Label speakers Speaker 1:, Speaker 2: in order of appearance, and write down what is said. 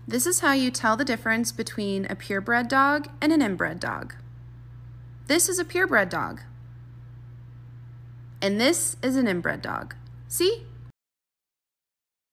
Speaker 1: This is how you tell the difference between a purebred dog and an inbred dog. This is a purebred dog, and this is an inbred dog. See?